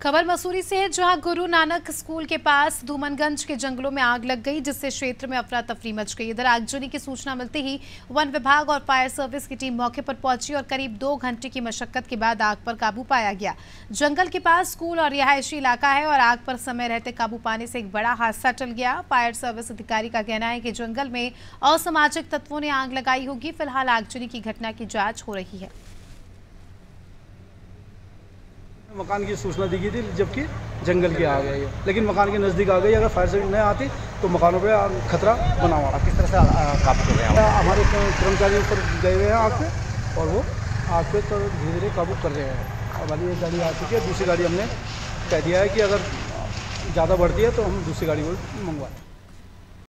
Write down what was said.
खबर मसूरी से है, जहां गुरु नानक स्कूल के पास धूमनगंज के जंगलों में आग लग गई, जिससे क्षेत्र में अफरा तफरी मच गई। इधर आगजनी की सूचना मिलते ही वन विभाग और फायर सर्विस की टीम मौके पर पहुंची और करीब 2 घंटे की मशक्कत के बाद आग पर काबू पाया गया। जंगल के पास स्कूल और रिहायशी इलाका है और आग पर समय रहते काबू पाने से एक बड़ा हादसा टल गया। फायर सर्विस अधिकारी का कहना है कि जंगल में असामाजिक तत्वों ने आग लगाई होगी। फिलहाल आगजनी की घटना की जाँच हो रही है। मकान की सूचना दी गई थी, जबकि जंगल की आ गई, लेकिन मकान के नज़दीक आ गई। अगर फायर सर्विस नहीं आती तो मकानों पे खतरा बना हुआ। किस तरह से काबू कर रहे हैं? हमारे कर्मचारी ऊपर गए हुए हैं आग पे, और वो आग पे तो धीरे धीरे काबू कर रहे हैं। हमारी एक गाड़ी आ चुकी है, दूसरी गाड़ी हमने कह दिया है कि अगर ज़्यादा बढ़ती है तो हम दूसरी गाड़ी को मंगवाएं।